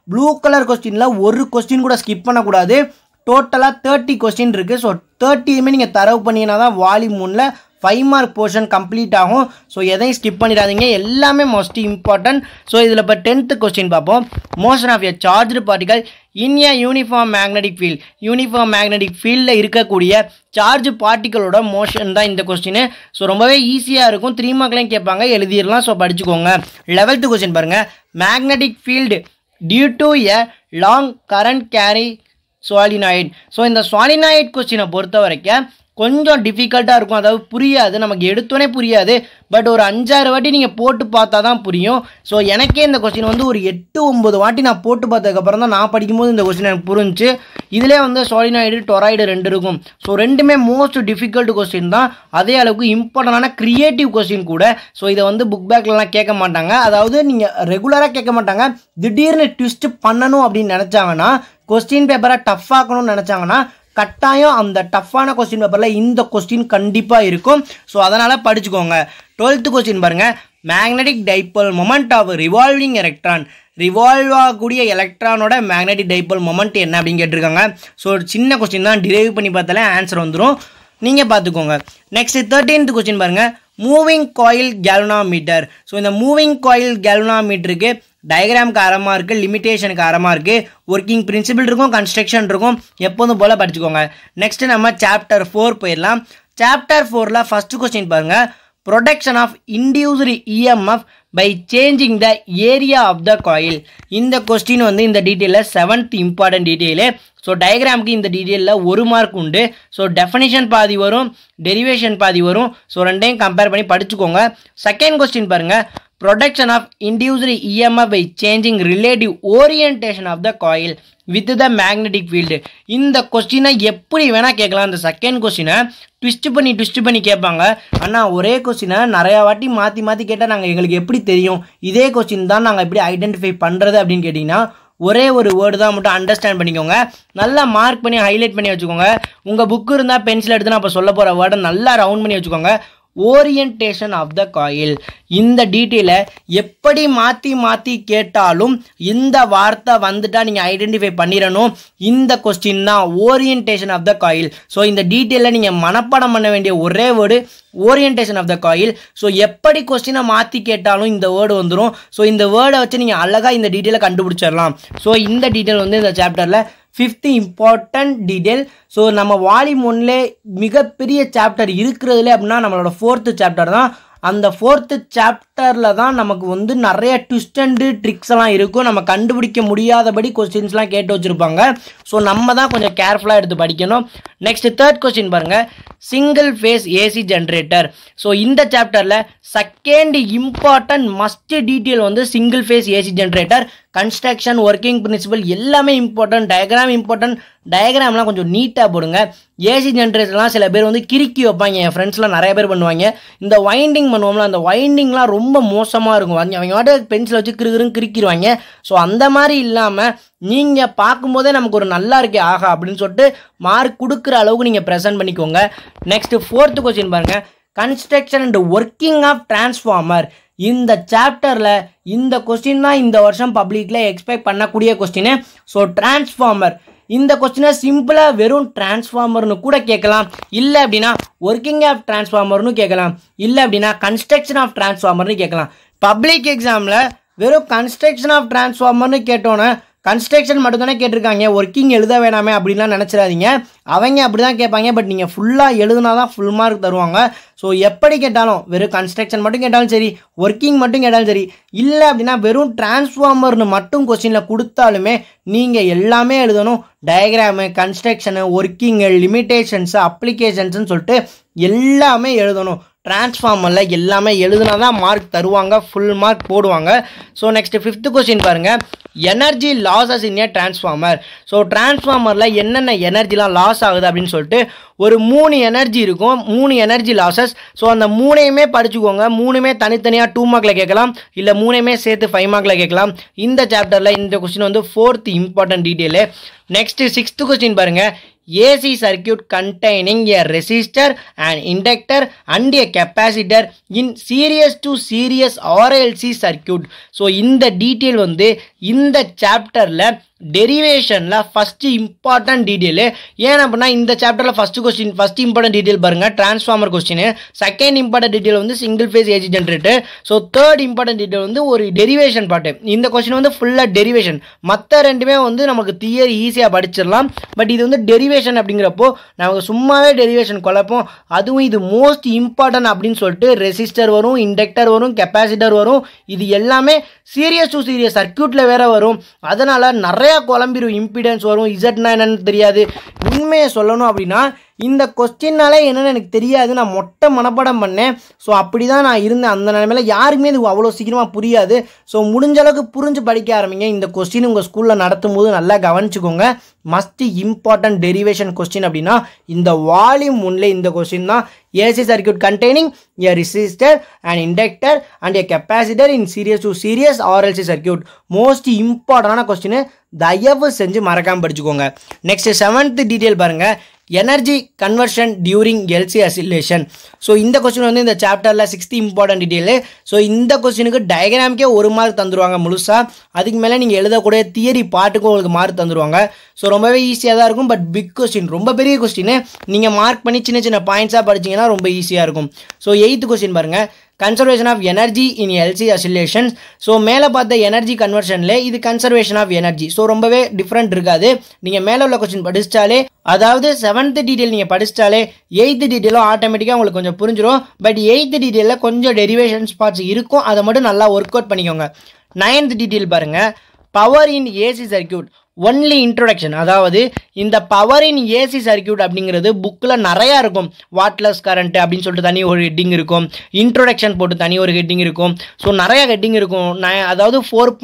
[SPEAKER 1] ப்ளூ கலர் கொஸ்டினில் ஒரு கொஸ்டின் கூட ஸ்கிப் பண்ணக்கூடாது. டோட்டலாக 30 கொஸ்டின் இருக்குது. ஸோ 30யுமே நீங்கள் தரவு பண்ணினா தான் வால்யூம் 1ல் 5 மார்க் போர்ஷன் கம்ப்ளீட் ஆகும். ஸோ எதையும் ஸ்கிப் பண்ணிடாதீங்க, எல்லாமே மோஸ்ட் இம்பார்ட்டன்ட். ஸோ இதில் இப்போ 10th கொஸ்டின் பார்ப்போம். Motion of a charged particle in a uniform magnetic field. Uniform magnetic ஃபீல்டில் இருக்கக்கூடிய சார்ஜ் பார்ட்டிகளோட மோஷன் தான் இந்த கொஸ்டின். ஸோ ரொம்பவே ஈஸியாக இருக்கும், 3 மார்க்லையும் கேட்பாங்க, எழுதிடலாம். ஸோ படிச்சுக்கோங்க. 11th கொஸ்டின் பாருங்கள். Magnetic field due to a long current carry solenoid. So இந்த சாலினாய்டு கொஸ்டினை பொறுத்த வரைக்கும் கொஞ்சம் டிஃபிகல்ட்டாக இருக்கும், அதாவது புரியாது, நமக்கு எடுத்தோன்னே புரியாது. பட் ஒரு 5-6 வாட்டி நீங்கள் போட்டு பார்த்தா தான் புரியும். ஸோ எனக்கே இந்த கொஸ்டின் வந்து ஒரு 8-9 வாட்டி நான் போட்டு பார்த்ததுக்கப்புறம் தான் நான் படிக்கும்போது இந்த கொஸ்டின் எனக்கு புரிஞ்சு. இதிலே வந்து சாலினாய்டு டொராய்டு 2 இருக்கும். ஸோ ரெண்டுமே மோஸ்ட் டிஃபிகல்ட் கொஸ்டின் தான், அதே அளவுக்கு இம்பார்ட்டண்டான க்ரியேட்டிவ் கொஸ்டின் கூட. ஸோ இதை வந்து புக் பேக்லலாம் கேட்க மாட்டாங்க, அதாவது நீங்கள் ரெகுலராக கேட்க மாட்டாங்க. திடீர்னு ட்விஸ்ட் பண்ணணும் அப்படின்னு நினச்சாங்கன்னா, கொஸ்டின் பேப்பரை டஃப் ஆக்கணும்னு நினச்சாங்கன்னா கட்டாயம் அந்த டஃப்பான கொஸ்டின் பேப்பரில் இந்த கொஸ்டின் கண்டிப்பாக இருக்கும். ஸோ அதனால் படிச்சுக்கோங்க. 12th கொஸ்டின் பாருங்கள். Magnetic dipole moment of revolving electron. Revolve ஆகக்கூடிய எலக்ட்ரானோட மேக்னெட்டிக் டைபோல் மொமெண்ட் என்ன அப்படின்னு கேட்டிருக்காங்க. ஸோ சின்ன கொஸ்டின் தான், டிரைவ் பண்ணி பார்த்தாலே ஆன்சர் வந்துடும், நீங்கள் பார்த்துக்கோங்க. நெக்ஸ்ட் 13th கொஸ்டின் பாருங்கள். Moving coil galvanometer. ஸோ இந்த மூவிங் காயில் கேல்வனோமீட்டருக்கு டயக்ராமுக்கு 1/2 மார்க்கு, லிமிட்டேஷனுக்கு 1/2 மார்க்கு, ஒர்க்கிங் பிரின்சிபிள் இருக்கும், கன்ஸ்ட்ரக்ஷன் இருக்கும், எப்போதும் போல் படிச்சுக்கோங்க. நெக்ஸ்ட் நம்ம சாப்டர் 4 போயிடலாம். சாப்டர் 4ல் ஃபர்ஸ்ட் கொஸ்டின் பாருங்கள். Production of induced EMF by changing the area of the coil. இந்த கொஸ்டின் வந்து இந்த டீட்டெயிலில் 7th இம்பார்ட்டன்ட் டீட்டெயிலு. ஸோ டயக்ராமுக்கு இந்த டீட்டெயிலில் 1 மார்க் உண்டு. ஸோ டெஃபினிஷன் பாதி வரும், டெரிவேஷன் பாதி வரும். ஸோ ரெண்டையும் கம்பேர் பண்ணி படிச்சுக்கோங்க. செகண்ட் கொஸ்டின் பாருங்கள். Production of induced EMF by changing relative orientation of the coil with the magnetic field. இந்த கொஸ்டினை எப்படி வேணால் கேட்கலாம். இந்த செகண்ட் கொஸ்டினை ட்விஸ்ட் பண்ணி கேட்பாங்க. ஆனால் ஒரே கொஸ்டினை நிறையா வாட்டி மாற்றி கேட்டால் நாங்கள் எங்களுக்கு எப்படி தெரியும் இதே கொஸ்டின் தான் நாங்கள் எப்படி ஐடென்டிஃபை பண்ணுறது அப்படின்னு கேட்டிங்கன்னா, ஒரே ஒரு வேர்டு தான் மட்டும் அண்டர்ஸ்டாண்ட் பண்ணிக்கோங்க. நல்லா மார்க் பண்ணி ஹைலைட் பண்ணி வச்சுக்கோங்க. உங்கள் புக்கு இருந்தால் பென்சில் எடுத்து நான் இப்போ சொல்ல போகிற வேர்டை நல்லா ரவுண்ட் பண்ணி வச்சுக்கோங்க. Orientation of the coil. இந்த டீட்டெயிலை எப்படி மாற்றி கேட்டாலும் இந்த வார்த்தை வந்துட்டால் நீங்கள் ஐடென்டிஃபை பண்ணிடணும். இந்த கொஸ்டின் தான் orientation of the coil. So இந்த டீட்டெயிலை நீங்கள் மனப்பாடம் பண்ண வேண்டிய ஒரே word orientation of the coil. So எப்படி கொஸ்டினை மாற்றி கேட்டாலும் இந்த வேர்டு வந்துடும். ஸோ இந்த வேர்டை வச்சு நீங்கள் அழகாக இந்த டீட்டெயிலை கண்டுபிடிச்சிடலாம். ஸோ இந்த டீட்டெயில் வந்து இந்த சாப்டரில் 5th இம்பார்ட்டன்ட் டீட்டெயில். ஸோ நம்ம வால்யூம் 1லே மிகப்பெரிய சாப்டர் இருக்கிறதுலே அப்படின்னா நம்மளோட 4th சாப்டர் தான். அந்த 4th சாப்டரில் தான் நமக்கு வந்து நிறைய ட்விஸ்ட் அண்டு ட்ரிக்ஸ் எல்லாம் இருக்கும். நம்ம கண்டுபிடிக்க முடியாதபடி கொஸ்டின்ஸ்லாம் கேட்டு வச்சுருப்பாங்க. ஸோ நம்ம தான் கொஞ்சம் கேர்ஃபுல்லாக எடுத்து படிக்கணும். நெக்ஸ்ட் 3rd கொஸ்டின் பாருங்கள். Single phase AC generator. So இந்த சாப்டரில் செகண்ட் இம்பார்ட்டன்ட் மஸ்ட் டீட்டெயில் வந்து single phase AC generator. Construction, working principle எல்லாமே இம்பார்ட்டன்ட். Diagram important. டயக்ராம்லாம் கொஞ்சம் நீட்டாக போடுங்க. ஏசி ஜென்ரேட்டர்லாம் சில பேர் வந்து கிறுக்கி வைப்பாங்க. என் ஃப்ரெண்ட்ஸ்லாம் நிறைய பேர் பண்ணுவாங்க. இந்த வைண்டிங் பண்ணுவோம்ல, அந்த வைண்டிங்லாம் ரொம்ப மோசமாக இருக்கும். அவங்க வாட்டு பென்சில் வச்சு கிறுக்கிடுவாங்க. ஸோ அந்த மாதிரி இல்லாமல் நீங்கள் பார்க்கும்போதே நமக்கு ஒரு நல்லா இருக்கே ஆகா அப்படின்னு சொல்லிட்டு மார்க் கொடுக்குற அளவுக்கு நீங்கள் ப்ரெசென்ட் பண்ணிக்கோங்க. நெக்ஸ்ட் 4th கொஸ்டின் பாருங்கள். Construction and working of transformer. இந்த சாப்டரில் இந்த கொஸ்டின் தான் இந்த வருஷம் பப்ளிக்கில் எக்ஸ்பெக்ட் பண்ணக்கூடிய கொஸ்டின். ஸோ டிரான்ஸ்ஃபார்மர், இந்த கொஸ்டினை சிம்பிளாக வெறும் டிரான்ஸ்ஃபார்மர்னு கூட கேட்கலாம். இல்லை அப்படின்னா ஒர்க்கிங் ஆஃப் டிரான்ஸ்ஃபார்மர்னு கேட்கலாம். இல்லை அப்படின்னா கன்ஸ்ட்ரக்ஷன் ஆஃப் டிரான்ஸ்ஃபார்மர்னு கேட்கலாம். பப்ளிக் எக்ஸாமில் வெறும் கன்ஸ்ட்ரக்ஷன் ஆஃப் டிரான்ஸ்ஃபார்மர்னு கேட்டோன்னே கன்ஸ்ட்ரக்ஷன் மட்டும் தானே கேட்டிருக்காங்க, ஒர்க்கிங் எழுத வேணாமே அப்படின்லாம் நினச்சிடாதீங்க. அவங்க அப்படி தான் கேட்பாங்க. பட் நீங்கள் ஃபுல்லாக எழுதுனா தான் ஃபுல் மார்க் தருவாங்க. ஸோ எப்படி கேட்டாலும் வெறும் கன்ஸ்ட்ரக்ஷன் மட்டும் கேட்டாலும் சரி, ஒர்க்கிங் மட்டும் கேட்டாலும் சரி, இல்லை அப்படின்னா வெறும் டிரான்ஸ்ஃபார்மர்னு மட்டும் கொஸ்டினில் கொடுத்தாலுமே நீங்கள் எல்லாமே எழுதணும். டயக்ராமு, கன்ஸ்ட்ரக்ஷனு, ஒர்க்கிங்கு, லிமிட்டேஷன்ஸு, அப்ளிகேஷன்ஸ்னு சொல்லிட்டு எல்லாமே எழுதணும். டிரான்ஸ்ஃபார்மரில் எல்லாமே எழுதுனா தான் மார்க் தருவாங்க, ஃபுல் மார்க் போடுவாங்க. ஸோ நெக்ஸ்ட் 5th கொஸ்டின் பாருங்கள். Energy losses in a transformer. So டிரான்ஸ்ஃபார்மரில் என்னென்ன எனர்ஜிலாம் லாஸ் ஆகுது அப்படின்னு சொல்லிட்டு ஒரு 3 எனர்ஜி இருக்கும், 3 எனர்ஜி லாஸஸ். ஸோ அந்த 3யுமே படிச்சுக்கோங்க. 3மே தனித்தனியாக 2 மார்க்கில் கேட்கலாம், இல்லை 3மே சேர்த்து 5 மார்க்கில் கேட்கலாம். இந்த சாப்டரில் இந்த கொஸ்டின் வந்து 4th important detail. Next 6th question பாருங்கள். AC circuit containing a resistor, an inductor and a capacitor in series to series RLC circuit. So இந்த டீடைல் வந்து இந்த சாப்டர்ல டெரிவேஷன்ல ஃபர்ஸ்ட் இம்பார்ட்டன்ட் டீடைல். ஏன் அப்படின்னா இந்த சாப்டர்ல ஃபர்ஸ்ட் இம்பார்ட்டன்ட் டீடைல் பாருங்க transformer question, second important detail வந்து single phase AC generator, so third important detail வந்து ஒரு டெரிவேஷன் பார்ட். இந்த கொஸ்டின் வந்து ஃபுல்லா டெரிவேஷன், மற்ற ரெண்டுமே வந்து நமக்கு தியரி ஈஸியாக படிச்சிடலாம். பட் இது வந்து டெரிவேஷன் அப்படிங்கிறப்போ நமக்கு சும்மாவே டெரிவேஷன் குழப்பம். அதுவும் இது மோஸ்ட் இம்பார்ட்டன்ட் அப்படின்னு சொல்லிட்டு ரெசிஸ்டர் வரும், இண்டக்டர் வரும், கெப்பாசிட்டர் வரும். இது எல்லாமே சீரியஸ் டு சீரியஸ் சர்க்கியூட்ல வேற வரும். அதனால நிறைய குழம்பிடும், இம்பிடன்ஸ் வரும், இசட்னா என்னன்னு தெரியாது. உண்மையை சொல்லணும் அப்படின்னா இந்த கொஸ்டின்னாலே என்னென்னு எனக்கு தெரியாது, நான் மொட்டை மனப்பாடம் பண்ணேன். ஸோ அப்படி தான் நான் இருந்தேன் அந்த நிலைமையில. யாருக்குமே இது அவ்வளோ சீக்கிரமாக புரியாது. ஸோ முடிஞ்ச அளவுக்கு புரிஞ்சு படிக்க ஆரம்பிங்க. இந்த கொஸ்டின் உங்கள் ஸ்கூலில் நடத்தும் போது நல்லா கவனிச்சுக்கோங்க. மஸ்ட் இம்பார்ட்டன்ட் டெரிவேஷன் கொஸ்டின் அப்படின்னா இந்த வால்யூம் 1ல இந்த கொஸ்டின் தான். AC circuit containing a resistor, an inductor and a capacitor in series to series RLC circuit. Most இம்பார்ட்டன்டான கொஸ்டின், தயவு செஞ்சு மறக்காம படிச்சுக்கோங்க. நெக்ஸ்ட் 7th டீடைல் பாருங்க, energy conversion during LC oscillation. So இந்த கொஸ்டின் வந்து இந்த சாப்டரில் 6th இம்பார்ட்டன்ட் டீடைலு. ஸோ இந்த கொஸ்டினுக்கு டயக்ராம்க்கே 1 மார்க் தந்துருவாங்க முழுசாக. அதுக்கு மேலே நீங்கள் எழுதக்கூடிய தியரி பாட்டுக்கும் உங்களுக்கு மார்க் தந்துருவாங்க. ஸோ ரொம்பவே ஈஸியாக தான் இருக்கும். பட் பிக் கொஸ்டின், ரொம்ப பெரிய கொஸ்டின், நீங்கள் மார்க் பண்ணி சின்ன சின்ன பாயிண்ட்ஸாக படிச்சிங்கன்னா ரொம்ப ஈஸியாக இருக்கும். ஸோ 8th கொஸ்டின் பாருங்கள், conservation of energy in LC oscillations. So மேலே பார்த்த எனர்ஜி கன்வர்ஷனில் இது கன்சர்வேஷன் ஆஃப் எனர்ஜி. ஸோ ரொம்பவே டிஃப்ரெண்ட் இருக்காது. நீங்கள் மேலே உள்ள கொஸ்டின் படிச்சிட்டாலே, அதாவது 7th டீடைல் நீங்கள் படிச்சிட்டாலே 8th டீடைலும் ஆட்டோமேட்டிக்காக உங்களுக்கு கொஞ்சம் புரிஞ்சிடும். பட் 8th டீடைலில் கொஞ்சம் டெரிவேஷன்ஸ் பார்ட்ஸ் இருக்கும், அதை மட்டும் நல்லா ஒர்க் அவுட் பண்ணிக்கோங்க. 9th டீடைல் பாருங்கள், power in AC circuit only introduction. அதாவது இந்த பவர் இன் ஏசி சர்க்கியூட் அப்படிங்கிறது புக்கில் நிறையா இருக்கும். வாட்லெஸ் கரண்ட் அப்படின்னு சொல்லிட்டு தனி ஒரு ஹெட்டிங் இருக்கும், இன்ட்ரோடக்ஷன் போட்டு தனி ஒரு ஹெட்டிங் இருக்கும். ஸோ நிறைய ஹெட்டிங் இருக்கும். அதாவது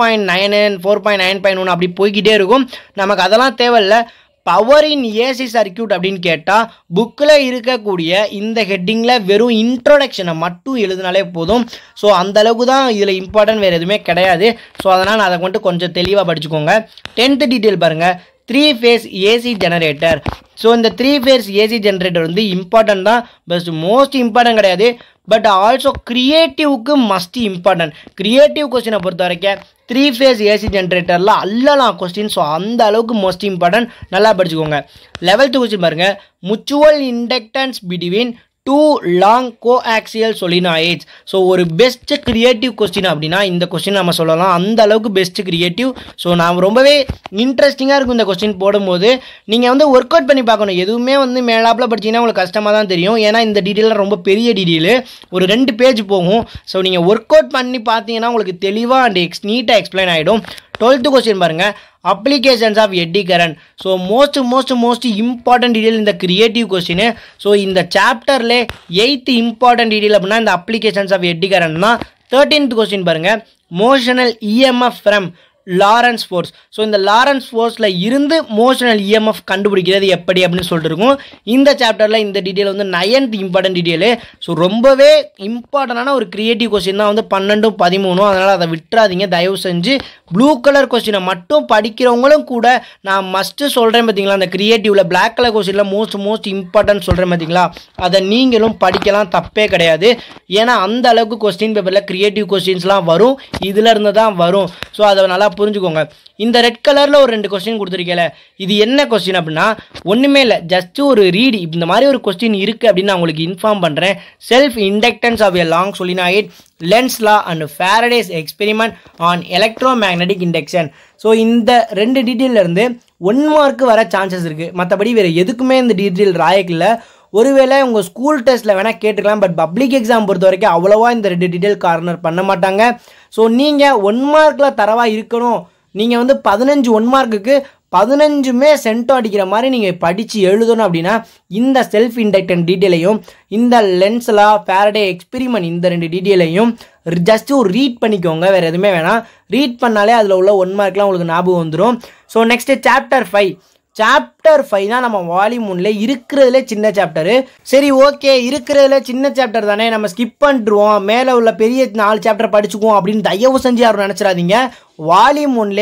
[SPEAKER 1] 4.9 4.9.1 அப்படி போய்கிட்டே இருக்கும். நமக்கு அதெல்லாம் தேவையில்லை. பவர் இன் ஏசி சர்க்கியூட் அப்படின்னு கேட்டால் புக்கில் இருக்கக்கூடிய இந்த ஹெட்டிங்கில் வெறும் இன்ட்ரோடக்ஷனை மட்டும் எழுதினாலே போதும். ஸோ அந்த அளவுக்கு தான் இதில் இம்பார்ட்டன்ட், வேறு எதுவுமே கிடையாது. ஸோ அதனால் அதை மட்டும் கொஞ்சம் தெளிவாக படிச்சுக்கோங்க. 10th டீட்டெயில் பாருங்கள், 3 phase ஏசி ஜெனரேட்டர். ஸோ இந்த 3 phase ஏசி ஜெனரேட்டர் வந்து இம்பார்ட்டன்ட் தான், பட் மோஸ்ட் இம்பார்ட்டன்ட் கிடையாது. பட் ஆல்சோ கிரியேட்டிவ்க்கு மஸ்ட் இம்பார்ட்டன்ட். கிரியேட்டிவ் கொஸ்டினை பொறுத்த வரைக்கும் 3 phase ஏசி ஜென்ரேட்டரில் அல்லலாம் கொஸ்டின். ஸோ அந்த அளவுக்கு மோஸ்ட் இம்பார்ட்டன்ட், நல்லா படிச்சுக்கோங்க. 11th கொஸ்டின் பாருங்க, mutual inductance between 2 long coaxial solenoids. So ஒரு பெஸ்ட் கிரியேட்டிவ் கொஸ்டின் அப்படின்னா இந்த கொஸ்டின் நம்ம சொல்லலாம். அந்த அளவுக்கு பெஸ்ட் கிரியேட்டிவ். ஸோ நான் ரொம்பவே இன்ட்ரெஸ்டிங்காக இருக்கும் இந்த கொஸ்டின் போடும்போது. நீங்கள் வந்து ஒர்க் அவுட் பண்ணி பார்க்கணும். எதுவுமே வந்து மேலாப்பில் படிச்சிங்கன்னா உங்களுக்கு கஷ்டமாக தான் தெரியும். ஏன்னா இந்த டீட்டெயிலில் ரொம்ப பெரிய டீட்டெயிலு, ஒரு 2 பேஜ் போகும். ஸோ நீங்கள் ஒர்க் அவுட் பண்ணி பார்த்தீங்கன்னா உங்களுக்கு தெளிவாக அண்ட் நீட்டாக எக்ஸ்பிளைன் ஆகிடும். 12th கொஸ்டின் பாருங்க, applications of eddy current. So most important detail இந்த கிரியேட்டிவ் கொஸ்டின். ஸோ இந்த சாப்டர்ல 8th இம்பார்ட்டன்ட் டீடைல் அப்படின்னா இந்த அப்ளிகேஷன்ஸ் ஆஃப் எட்டி கரண்ட் தான். 13th கொஸ்டின் பாருங்க, motional EMF from Lorentz force. So இந்த லாரன்ஸ் ஃபோர்ஸில் இருந்து மோஷனல் இஎம்எஃப் கண்டுபிடிக்கிறது எப்படி அப்படின்னு சொல்லிட்டு இருக்கும். இந்த சாப்டரில் இந்த டீட்டெயில் வந்து 9th இம்பார்ட்டன்ட் டீட்டெயிலு. ஸோ ரொம்பவே இம்பார்ட்டண்டான ஒரு கிரியேட்டிவ் கொஸ்டின் தான் வந்து 12, 13. அதனால் அதை விட்டுறாதீங்க தயவு செஞ்சு. ப்ளூ கலர் கொஸ்டினை மட்டும் படிக்கிறவங்களும் கூட நான் மஸ்ட்டு சொல்கிறேன் பார்த்தீங்களா, அந்த கிரியேட்டிவில் பிளாக் கலர் கொஸ்டினில் மோஸ்ட் இம்பார்ட்டன்ட் சொல்கிறேன் பார்த்தீங்களா, அதை நீங்களும் படிக்கலாம், தப்பே கிடையாது. ஏன்னா அந்த அளவுக்கு கொஸ்டின் பேப்பரில் கிரியேட்டிவ் கொஸ்டின்ஸ்லாம் வரும், இதில் இருந்து தான் வரும். ஸோ அதை நல்லா புரிஞ்சுக்கோங்க. இந்த ரெட் கலரில் ஒரு 2 கொஸ்டின் கொடுத்துருக்கேன், இது என்ன கொஸ்டின் அப்படின்னா ஒன்றுமே இல்லை, ஜஸ்ட் ஒரு ரீடி. இந்த மாதிரி ஒரு கொஸ்டின் இருக்குது அப்படின்னு நான் உங்களுக்கு இன்ஃபார்ம் பண்ணுறேன். Self inductance of a long solenoid, Lenz law and Faraday's experiment on electromagnetic induction. So இந்த 2 டீட்டெயிலிருந்து 1 மார்க் வர சான்சஸ் இருக்குது. மற்றபடி வேறு எதுக்குமே இந்த டீட்டெயில் ராயக்கில்லை. ஒருவேளை உங்கள் ஸ்கூல் டெஸ்ட்டில் வேணால் கேட்டுக்கலாம். பட் பப்ளிக் எக்ஸாம் பொறுத்த வரைக்கும் அவ்வளோவா இந்த 2 டீட்டெயில் கார்னர் பண்ண மாட்டாங்க. ஸோ நீங்கள் 1 மார்க்கில் தரவாக இருக்கணும். நீங்கள் வந்து 15 1 மார்க்குக்கு 15மே சென்டம் அடிக்கிற மாதிரி நீங்கள் படித்து எழுதணும் அப்படின்னா இந்த செல்ஃப் இண்டக்டன்ட் டீட்டெயிலையும் இந்த லென்ஸ்லா ஃபேரடே எக்ஸ்பெரிமெண்ட் இந்த 2 டீட்டெயிலையும் ஜஸ்ட்டு ரீட் பண்ணிக்கோங்க. வேறு எதுவுமே வேணாம். ரீட் பண்ணாலே அதில் உள்ள 1 மார்க்லாம் உங்களுக்கு ஞாபகம் வந்துடும். So next chapter 5. சாப்டர் 5 தான் நம்ம வால்யூம் 1ல இருக்கிறதுல சின்ன சாப்டரு. சரி ஓகே, இருக்கிறதுல சின்ன சாப்டர் தானே, நம்ம ஸ்கிப் பண்ணிடுவோம், மேலே உள்ள பெரிய 4 சாப்டர் படிச்சுக்குவோம் அப்படின்னு தயவு செஞ்சு யாரும் நினச்சிடாதீங்க. வால்யூம் 1ல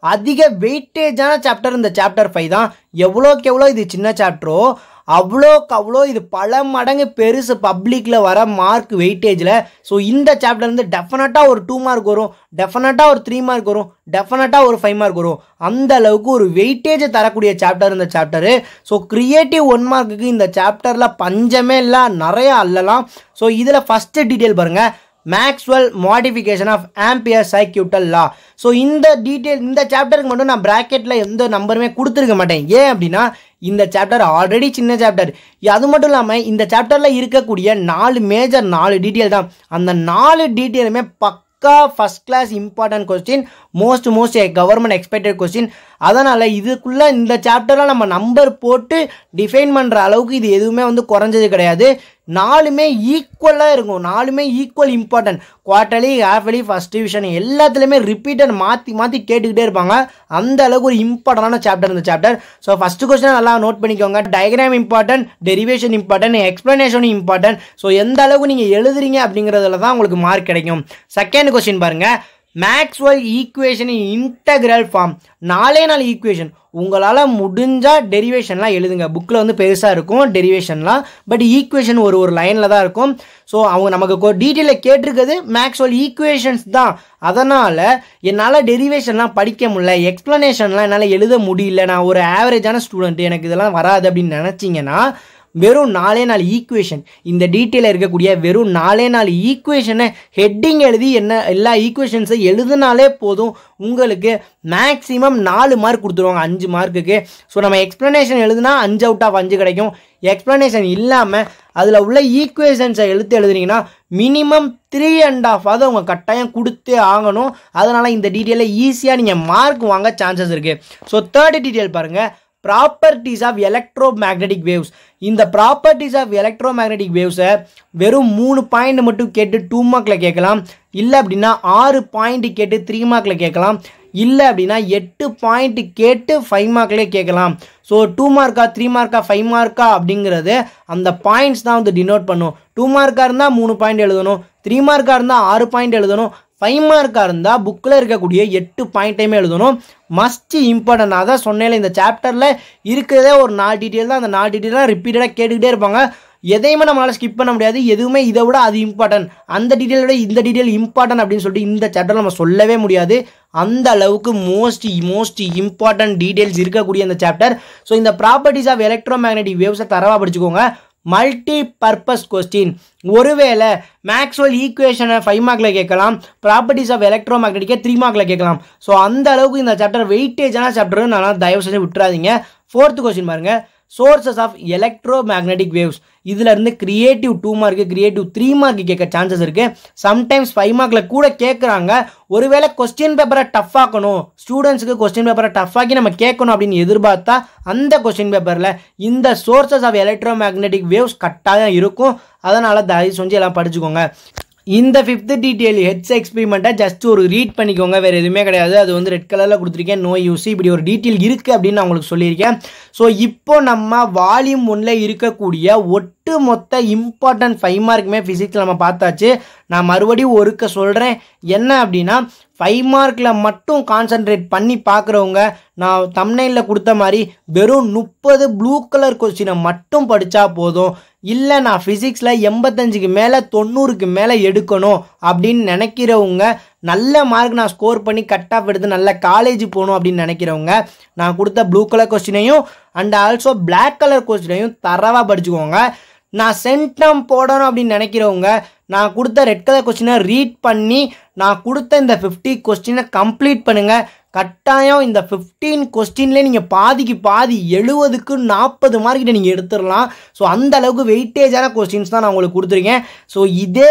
[SPEAKER 1] அதிக வெயிட்டேஜான சாப்டர் இந்த சாப்டர் 5 தான். எவ்வளோக்கு எவ்வளோ இது சின்ன சாப்டரோ அவ்வளோக்கு அவ்வளோ இது பல மடங்கு பெருசு பப்ளிக்கில் வர மார்க் வெயிட்டேஜில். ஸோ இந்த சாப்டர் வந்து டெஃபினட்டாக ஒரு 2 மார்க் வரும், டெஃபினட்டாக ஒரு 3 மார்க் வரும், டெஃபினட்டாக ஒரு 5 மார்க் வரும். அந்த அளவுக்கு ஒரு வெயிட்டேஜை தரக்கூடிய சாப்டர் இந்த சாப்டரு. ஸோ கிரியேட்டிவ் 1 மார்க்குக்கு இந்த சாப்டரில் பஞ்சமே இல்லை, நிறைய அல்லலாம். ஸோ இதில் ஃபஸ்ட்டு டீட்டெயில் பாருங்கள், Maxwell modification of Ampere circuital law. So இந்த டீட்டெயில் இந்த சாப்டருக்கு மட்டும் நான் ப்ராக்கெட்டில் எந்த நம்பருமே கொடுத்துருக்க மாட்டேன். ஏன் அப்படின்னா இந்த சாப்டர் ஆல்ரெடி சின்ன சாப்டர். அது மட்டும் இல்லாமல் இந்த சாப்டரில் இருக்கக்கூடிய 4 மேஜர் 4 டீட்டெயில் தான். அந்த 4 டீட்டெயிலுமே பக்கா first class important question, most government expected question. அதனால் இதுக்குள்ளே இந்த சாப்டரில் நம்ம நம்பர் போட்டு டிஃபைன் பண்ணுற அளவுக்கு இது எதுவுமே வந்து குறைஞ்சது கிடையாது. 4மே ஈக்குவலாக இருக்கும், 4மே equal important. Quarterly, halfly, first division எல்லாத்துலேயுமே ரிப்பீட்டட் மாற்றி கேட்டுக்கிட்டே இருப்பாங்க. அந்த அளவுக்கு ஒரு இம்பார்ட்டண்டான சாப்டர் இந்த சாப்டர். ஸோ ஃபஸ்ட்டு கொஸ்டின் நல்லா நோட் பண்ணிக்கோங்க. Diagram important, derivation important, explanation important. So எந்த அளவுக்கு நீங்கள் எழுதுறீங்க அப்படிங்கிறதுல தான் உங்களுக்கு மார்க் கிடைக்கும். செகண்ட் கொஸ்டின் பாருங்கள், Maxwell equation in integral form. 4 equation உங்களால் முடிஞ்சால் டெரிவேஷன்லாம் எழுதுங்க. புக்கில் வந்து பெருசாக இருக்கும் டெரிவேஷன்லாம், பட் ஈக்குவேஷன் ஒரு லைனில் தான் இருக்கும். ஸோ அவங்க நமக்கு டீட்டெயிலில் கேட்டிருக்கிறது மேக்ஸ்வெல் ஈக்குவேஷன்ஸ் தான். அதனால் என்னால் டெரிவேஷன்லாம் படிக்க முடியல, எக்ஸ்ப்ளனேஷன்லாம் என்னால் எழுத முடியல, நான் ஒரு ஆவரேஜான ஸ்டூடெண்ட், எனக்கு இதெல்லாம் வராது அப்படின்னு நினச்சிங்கன்னா வெறும் 4 ஈக்குவேஷன், இந்த டீட்டெயிலில் இருக்கக்கூடிய வெறும் 4 ஈக்குவேஷனை ஹெட்டிங் எழுதி எல்லா ஈக்குவேஷன்ஸை எழுதினாலே போதும், உங்களுக்கு மேக்ஸிமம் 4 மார்க் கொடுத்துருவாங்க 5 மார்க்குக்கு. ஸோ நம்ம எக்ஸ்ப்ளனேஷன் எழுதுனா 5 அவுட் ஆஃப் 5 கிடைக்கும். எக்ஸ்ப்ளனேஷன் இல்லாமல் அதில் உள்ள ஈக்குவேஷன்ஸை எழுதுனீங்கன்னா மினிமம் 3.5 அவங்க கட்டாயம் கொடுத்தே ஆகணும். அதனால் இந்த டீட்டெயிலில் ஈஸியாக நீங்கள் மார்க் வாங்க சான்சஸ் இருக்குது. ஸோ தேர்ட் டீட்டெயில் பாருங்கள், ப்ராப்பர்ட்டிஸ் ஆஃப் எலக்ட்ரோமேக்னெட்டிக் வேவ்ஸ். இந்த ப்ராப்பர்ட்டிஸ் ஆஃப் எலக்ட்ரோமேக்னெட்டிக் வேவ்ஸை வெறும் 3 பாயிண்ட் மட்டும் கேட்டு 2 மார்க்கில் கேட்கலாம். இல்லை அப்படின்னா 6 பாயிண்ட் கேட்டு 3 மார்க்கில் கேட்கலாம். இல்லை அப்படின்னா 8 பாயிண்ட் கேட்டு 5 மார்க்லேயே கேட்கலாம். ஸோ 2 மார்க்கா 3 மார்க்கா 5 மார்க்கா அப்படிங்கிறது அந்த பாயிண்ட்ஸ் தான் வந்து டினோட் பண்ணும். 2 மார்க்காக இருந்தால் 3 பாயிண்ட் எழுதணும், 3 மார்க்காக இருந்தால் 6 பாயிண்ட் எழுதணும், 5 மார்க்காக இருந்தால் புக்கில் இருக்கக்கூடிய 8 பாயிண்ட்டையுமே எழுதணும். Must important. அதான் சொன்னேன், இந்த சாப்டரில் இருக்கிறதே ஒரு 4 டீட்டெயில் தான். அந்த 4 டீட்டெயில் தான் ரிப்பீட்டடாக கேட்டுக்கிட்டே இருப்பாங்க. எதையுமே நம்மளால் ஸ்கிப் பண்ண முடியாது. எதுவுமே இதை விட அது இம்பார்ட்டன்ட், அந்த டீட்டெயிலோட இந்த டீட்டெயில் இம்பார்ட்டன்ட் அப்படின்னு சொல்லிட்டு இந்த சாப்டர் நம்ம சொல்லவே முடியாது. அந்த அளவுக்கு மோஸ்ட் இம்பார்ட்டன்ட் டீட்டெயில்ஸ் இருக்கக்கூடிய இந்த சாப்டர். ஸோ இந்த ப்ராப்பர்ட்டிஸ் ஆஃப் எலக்ட்ரோமேக்னெட்டிக் வேவ்ஸை தரவாக படிச்சுக்கோங்க. Multi purpose question. ஒருவேளை மேக்ஸ்வெல் ஈக்குவேஷனை 5 மார்க்கில் கேட்கலாம், ப்ராப்பர்ட்டிஸ் ஆஃப் எலக்ட்ரோமேக்னெட்டிக்கை 3 மார்க்கில் கேட்கலாம். ஸோ அந்த அளவுக்கு இந்த சாப்டர் வெயிட்டேஜான சாப்டர், நல்லா தயவு செஞ்சு விட்டுறாதீங்க. 4th கொஸ்டின் பாருங்கள், சோர்சஸ் ஆஃப் எலக்ட்ரோமேக்னெட்டிக் வேவ்ஸ். இதில் இருந்து கிரியேட்டிவ் 2 மார்க்கு, கிரியேட்டிவ் 3 மார்க்கு கேட்க சான்சஸ் இருக்குது. சம்டைம்ஸ் 5 மார்க்கில் கூட கேட்குறாங்க. ஒருவேளை கொஸ்டின் பேப்பரை டஃப் ஆக்கணும், ஸ்டூடெண்ட்ஸுக்கு கொஸ்டின் பேப்பரை டஃப் ஆக்கி நம்ம கேட்கணும் அப்படின்னு எதிர்பார்த்தா அந்த கொஸ்டின் பேப்பரில் இந்த சோர்சஸ் ஆஃப் எலக்ட்ரோமேக்னெட்டிக் வேவ்ஸ் கட்டாயம் இருக்கும். அதனால் தயவு செஞ்சு எல்லாம் படிச்சுக்கோங்க. இந்த 5th டீட்டெயில் ஹெட்ஸ் எக்ஸ்பெரிமெண்ட்டை ஜஸ்ட் ஒரு ரீட் பண்ணிக்கோங்க, வேறு எதுவுமே கிடையாது. அது வந்து ரெட் கலரில் கொடுத்துருக்கேன், நோ யூஸ். இப்படி ஒரு டீட்டெயில் இருக்குது அப்படின்னு நான் உங்களுக்கு சொல்லியிருக்கேன். ஸோ இப்போ நம்ம வால்யூம் 1ல் இருக்கக்கூடிய ஒட்டுமொத்த இம்பார்ட்டன்ட் 5 மார்க்குமே ஃபிசிக்ஸில் நம்ம பார்த்தாச்சு. நான் மறுபடியும் ஒருக்க சொல்கிறேன், என்ன அப்படின்னா 5 மார்க்கில் மட்டும் கான்சன்ட்ரேட் பண்ணி பார்க்குறவங்க நான் தம்ப்நெயிலில் கொடுத்த மாதிரி வெறும் 30 ப்ளூ கலர் கொஸ்டினை மட்டும் படித்தா போதும். இல்லை நான் ஃபிசிக்ஸில் 85க்கு மேலே 90க்கு மேலே எடுக்கணும் அப்படின்னு நினைக்கிறவங்க, நல்ல மார்க் நான் ஸ்கோர் பண்ணி கட் ஆஃப் எடுத்து நல்ல காலேஜ் போகணும் அப்படின்னு நினைக்கிறவங்க நான் கொடுத்த ப்ளூ கலர் கொஸ்டினையும் அண்ட் ஆல்சோ பிளாக் கலர் கொஸ்டினையும் தரவாக படிச்சுக்கோங்க. நான் சென்டம் போடணும் அப்படின்னு நினைக்கிறவங்க நான் கொடுத்த ரெட் கலர் கொஸ்டினை ரீட் பண்ணி நான் கொடுத்த இந்த 50 கொஸ்டினை கம்ப்ளீட் பண்ணுங்கள். கட்டாயம் இந்த 15 கொஸ்டின்லேயே நீங்கள் பாதிக்கு பாதி 70க்கு 40 மார்க்கிட்ட நீங்கள் எடுத்துடலாம். ஸோ அந்த அளவுக்கு வெயிட்டேஜான கொஸ்டின்ஸ் தான் நான் உங்களுக்கு கொடுத்துருக்கேன். ஸோ இதே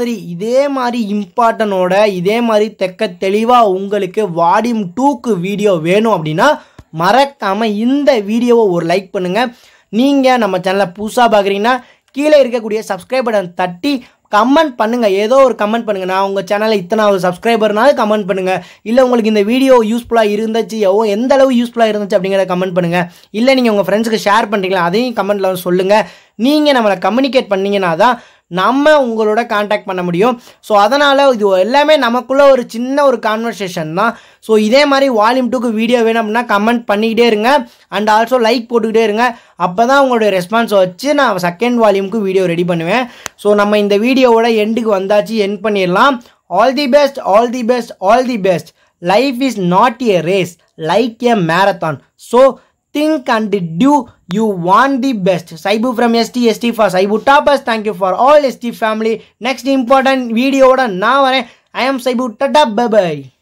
[SPEAKER 1] மாதிரி இம்பார்ட்டனோட இதே மாதிரி தெளிவாக உங்களுக்கு வால்யூம் 2க்கு வீடியோ வேணும் அப்படின்னா மறக்காமல் இந்த வீடியோவை ஒரு லைக் பண்ணுங்கள். நீங்கள் நம்ம சேனலை புதுசாக பார்க்குறீங்கன்னா கீழே இருக்கக்கூடிய சப்ஸ்கிரைப் பட்டன் தட்டி கமெண்ட் பண்ணுங்கள், ஏதோ ஒரு கமெண்ட் பண்ணுங்கள். நான் உங்கள் சேனலில் இத்தனை சப்ஸ்கிரைபர்னாலும் கமெண்ட் பண்ணுங்கள். இல்லை உங்களுக்கு இந்த வீடியோ யூஸ்ஃபுல்லாக இருந்துச்சு, எந்த அளவு யூஸ்ஃபுல்லாக இருந்துச்சு அப்படிங்கிறத கமெண்ட் பண்ணுங்கள். இல்லை நீங்கள் உங்கள் ஃப்ரெண்ட்ஸுக்கு ஷேர் பண்ணுறீங்களா, அதையும் கமெண்ட்டில் சொல்லுங்கள். நீங்கள் நம்மளை கம்யூனிகேட் பண்ணிங்கன்னா தான் நம்ம உங்களோட காண்டாக்ட் பண்ண முடியும். ஸோ அதனால் இது எல்லாமே நமக்குள்ள ஒரு சின்ன ஒரு கான்வர்சேஷன் தான். ஸோ இதே மாதிரி வால்யூம் 2க்கு வீடியோ வேணும் அப்படின்னா கமெண்ட் பண்ணிக்கிட்டே இருங்க அண்ட் ஆல்சோ லைக் போட்டுக்கிட்டே இருங்க. அப்போ தான் உங்களுடைய ரெஸ்பான்ஸை வச்சு நான் செகண்ட் வால்யூமுக்கு வீடியோ ரெடி பண்ணுவேன். ஸோ நம்ம இந்த வீடியோவோட எண்டுக்கு வந்தாச்சு, எண்ட் பண்ணிடலாம். All the best, all the best, all the best. Life is not a race, like a marathon. So think and do, you want the best. Saibu from ST for Saibu Toppers. Thank you for all ST family. Next important video oda na varen. I am Saibu. Tata, bye bye.